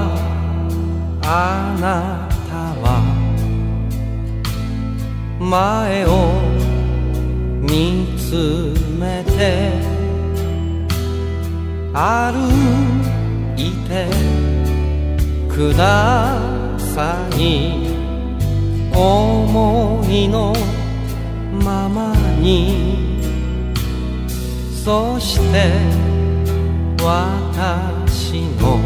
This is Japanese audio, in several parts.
あなたは前を見つめて歩いてください。思いのままに。そして私の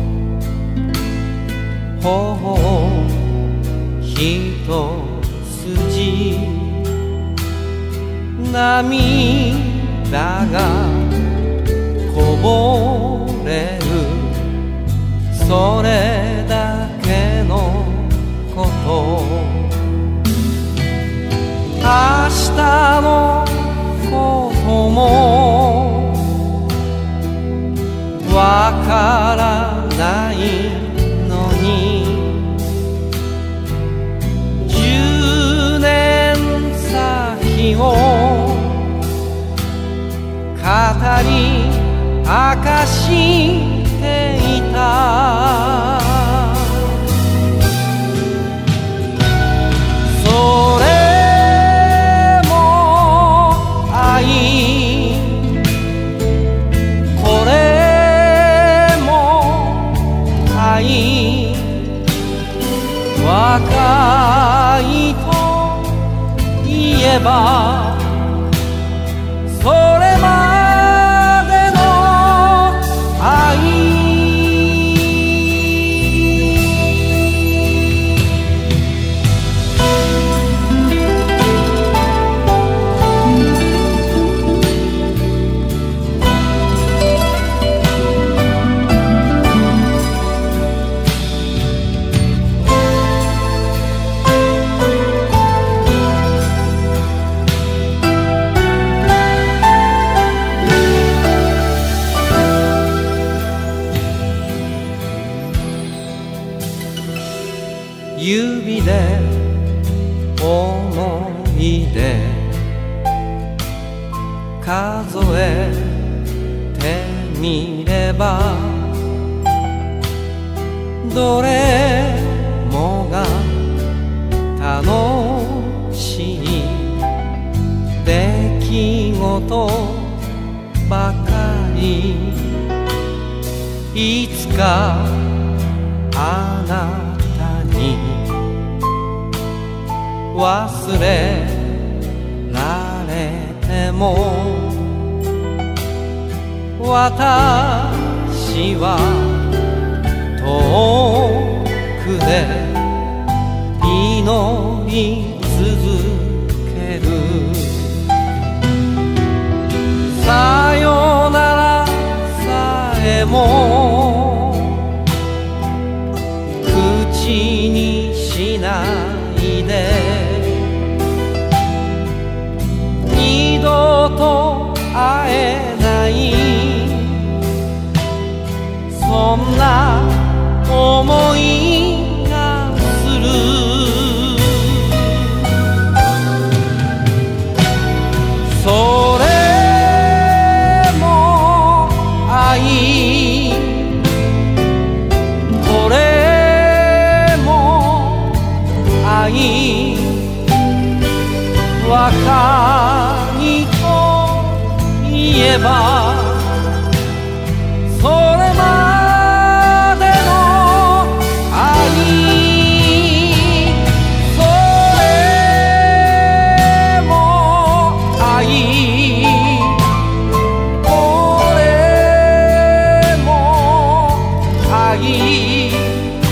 頬を一筋涙がこぼれる。それだけのこと明日のこともわからないのに10年先を語り明かしていた。それも愛、これも愛、若いといえばそれまでの愛。指で思い出数えてみればどれもが楽しい出来事ばかり。いつかあなたに忘れられても私は遠くで祈り続ける。さよならさえも口にしないで二度と会えないそんな思いがする。それも愛、これも愛、若いといえばそれまでの愛。それも愛、これも愛、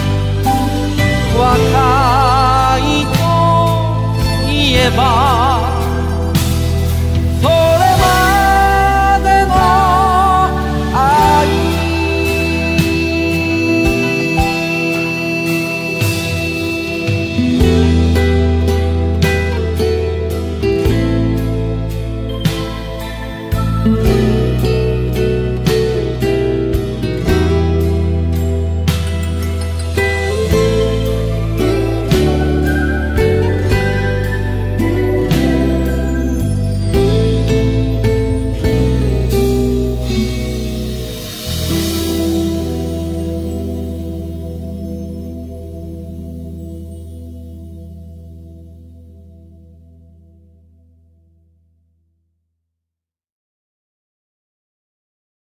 若いといえば